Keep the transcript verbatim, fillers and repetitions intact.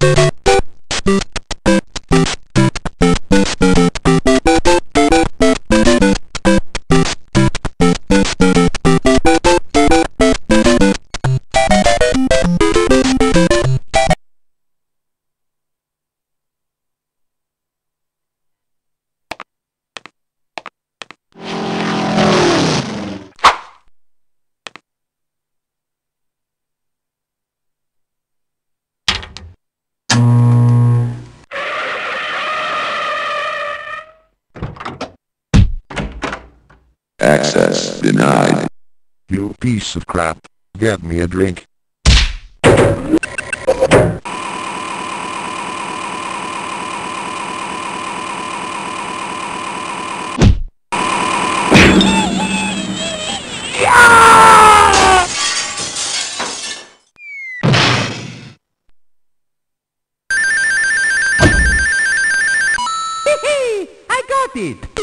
Access denied. You piece of crap. Get me a drink. I got it!